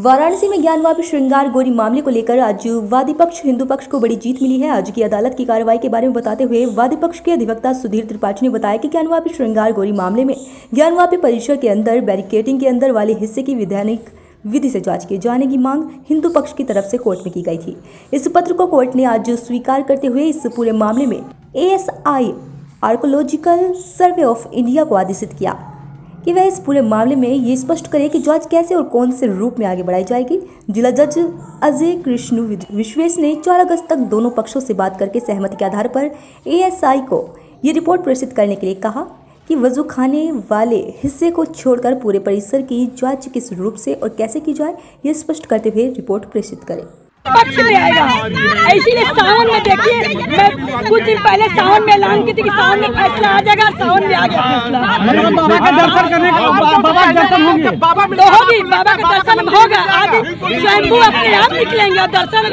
वाराणसी में ज्ञानवापी श्रृंगार गौरी मामले को लेकर आज वादी पक्ष हिंदू पक्ष को बड़ी जीत मिली है। आज की अदालत की कार्रवाई के बारे में बताते हुए वादी पक्ष के अधिवक्ता सुधीर त्रिपाठी ने बताया कि ज्ञानवापी श्रृंगार गौरी मामले में ज्ञानवापी परिसर के अंदर बैरिकेडिंग के अंदर वाले हिस्से की वैधानिक विधि से जांच किए जाने की मांग हिंदू पक्ष की तरफ से कोर्ट में की गई थी। इस पत्र को कोर्ट ने आज स्वीकार करते हुए इस पूरे मामले में ASI archaeological survey of India को आदेशित किया कि वह इस पूरे मामले में ये स्पष्ट करे कि जांच कैसे और कौन से रूप में आगे बढ़ाई जाएगी। जिला जज अजय कृष्ण विश्वेश ने 4 अगस्त तक दोनों पक्षों से बात करके सहमति के आधार पर ASI को ये रिपोर्ट प्रेषित करने के लिए कहा कि वजू खाने वाले हिस्से को छोड़कर पूरे परिसर की जांच किस रूप से और कैसे की जाए, ये स्पष्ट करते हुए रिपोर्ट प्रेषित करें। पक्ष ले आएगा। इसीलिए सावन में देखिए, मैं कुछ दिन पहले सावन में ऐलान की थी कि सावन में फैसला आ जाएगा। सावन में आ गया फैसला। बाबा का दर्शन करने का बाबा का दर्शन होंगे, तो होगी, बाबा का दर्शन होगा। आदि स्वयंभू अपने आप निकलेंगे और दर्शन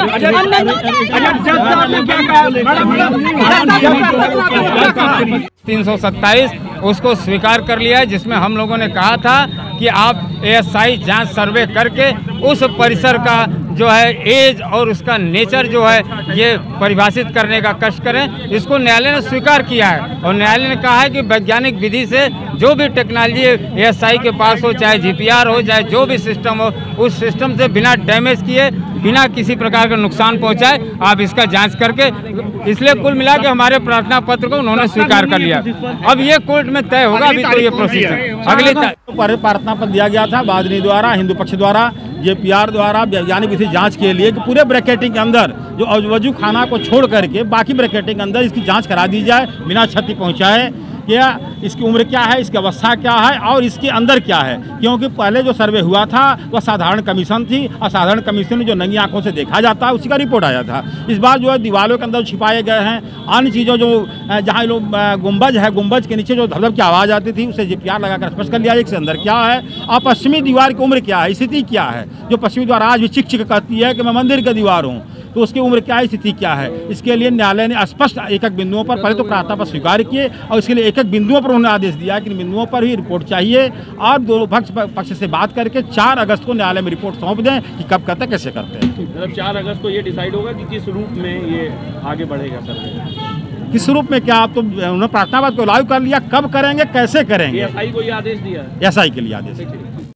327 उसको स्वीकार कर लिया है, जिसमें हम लोगों ने कहा था कि आप ASI जांच सर्वे करके उस परिसर का जो है एज और उसका नेचर जो है ये परिभाषित करने का कष्ट करें। इसको न्यायालय ने स्वीकार किया है और न्यायालय ने कहा है कि वैज्ञानिक विधि से जो भी टेक्नोलॉजी ASI के पास हो, चाहे GPR हो, चाहे जो भी सिस्टम हो, उस सिस्टम से बिना डैमेज किए, बिना किसी प्रकार का नुकसान पहुंचाए आप इसका जांच करके, इसलिए कुल मिला के हमारे प्रार्थना पत्र को उन्होंने स्वीकार कर लिया। अब ये कोर्ट में तय होगा, अभी तो ये प्रोसीजर अगले प्रार्थना पत्र दिया गया था वादिनी द्वारा, हिंदू पक्ष द्वारा, JPR द्वारा वैज्ञानिक विधि जांच के लिए कि पूरे ब्रैकेटिंग के अंदर जो वजू खाना को छोड़ करके बाकी ब्रैकेटिंग के अंदर इसकी जांच करा दी जाए बिना क्षति पहुंचाए। क्या इसकी उम्र क्या है, इसकी अवस्था क्या है और इसके अंदर क्या है, क्योंकि पहले जो सर्वे हुआ था वह साधारण कमीशन थी और साधारण कमीशन में जो नंगी आंखों से देखा जाता है उसी का रिपोर्ट आया था। इस बार जो है दीवारों के अंदर छिपाए गए हैं अन्य चीज़ों, जो जहाँ लोग गुंबज है, गुंबज के नीचे जो धड़धड़ की आवाज़ आती थी उसे JPR लगाकर स्पष्ट कर लिया इसके अंदर क्या है और पश्चिमी दीवार की उम्र क्या है, स्थिति क्या है। जो पश्चिमी दीवार आज भी चिक चिक कहती है कि मैं मंदिर की दीवार हूँ, तो उसकी उम्र क्या है, स्थिति क्या है। इसके लिए न्यायालय ने स्पष्ट एक बिंदुओं पर पहले तो प्रार्थना पर स्वीकार किए और इसके लिए एक बिंदुओं पर उन्होंने आदेश दिया कि बिंदुओं पर ही रिपोर्ट चाहिए और दोनों पक्ष से बात करके 4 अगस्त को न्यायालय में रिपोर्ट सौंप दें कि कब करते हैं, कैसे करते हैं। मतलब 4 अगस्त को ये डिसाइड होगा कि किस रूप में ये आगे बढ़ेगा सर, किस रूप में क्या। आप तो उन्होंने प्रार्थना पत्र को लागू कर लिया, कब करेंगे, कैसे करेंगे, ASI को ये आदेश दिया है, ASI के लिए आदेश।